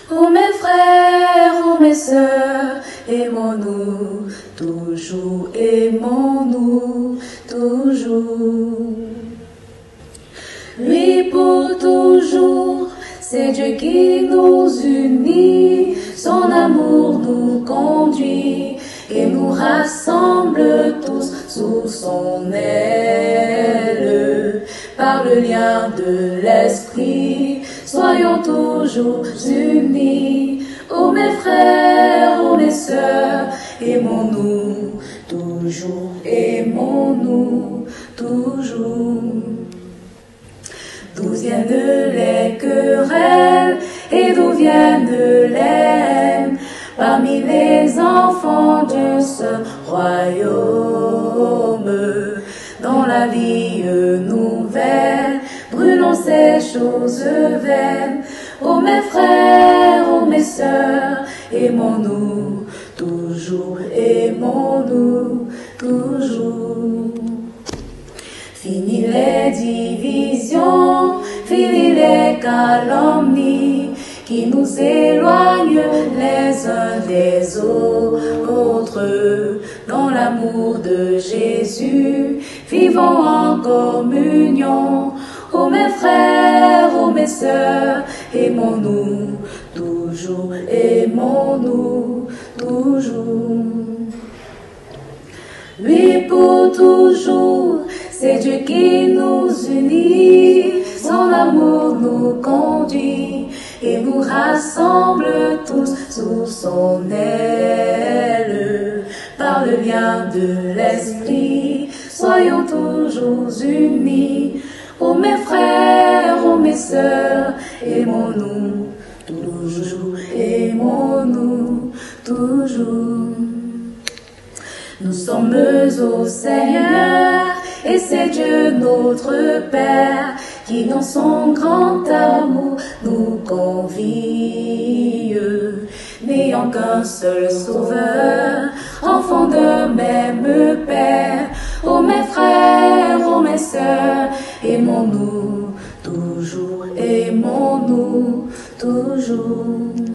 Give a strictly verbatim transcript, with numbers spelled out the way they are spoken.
Oh mes frères, oh mes sœurs, aimons-nous, toujours aimons-nous, toujours. Oui, pour toujours, c'est Dieu qui nous unit, son amour nous conduit et nous rassemble tous sous son aile. Par le lien de l'esprit, soyons toujours unis. Oh mes frères, oh mes sœurs, aimons-nous, toujours aimons-nous, toujours. D'où viennent les querelles et d'où viennent les haines parmi les enfants de ce royaume? Dans la vie nouvelle, brûlons ces choses vaines. Oh mes frères, oh mes sœurs, aimons-nous, toujours aimons-nous, toujours. Fini les divisions, fini les calomnies qui nous éloignent les uns des autres. Dans l'amour de Jésus, vivons en communion. Oh mes frères, oh mes sœurs, aimons-nous, toujours aimons-nous, toujours. Oui, pour toujours, c'est Dieu qui nous unit, son amour nous conduit et nous rassemble tous sous son aile. Par le lien de l'esprit, soyons toujours unis. Oh mes frères, oh mes sœurs, aimons-nous, toujours aimons-nous, toujours. Nous sommes au Seigneur, et c'est Dieu notre Père, qui dans son grand amour nous convie. N'ayant qu'un seul Sauveur, enfants d'un même Père, ô mes frères, ô mes sœurs, aimons-nous, toujours aimons-nous, toujours.